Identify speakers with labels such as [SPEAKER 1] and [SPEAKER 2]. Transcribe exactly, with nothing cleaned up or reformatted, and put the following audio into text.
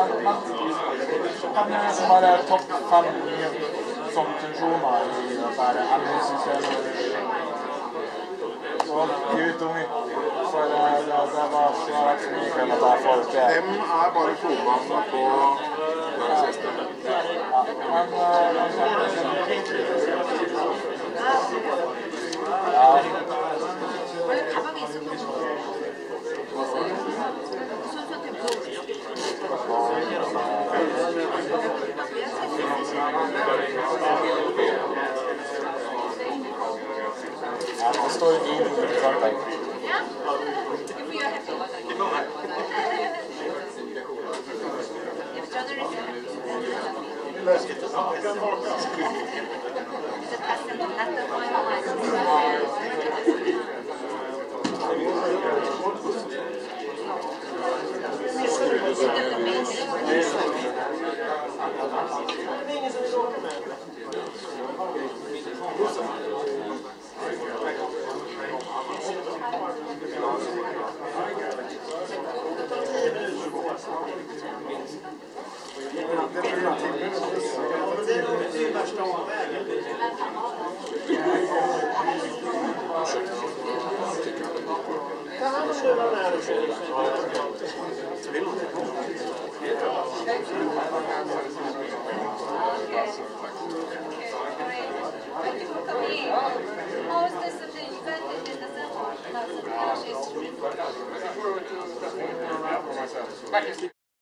[SPEAKER 1] man, man kan som bare topp fem som funksjoner i anleggssystemet. Og utunge. Så det, det, det var så rett så mye at jeg får det.
[SPEAKER 2] Dem er bare kodebanen på det siste.
[SPEAKER 1] Ja, men... Ja. Ja, det står ju in i kvarten.
[SPEAKER 3] Ja, det får göra häftigt.
[SPEAKER 4] Thank you.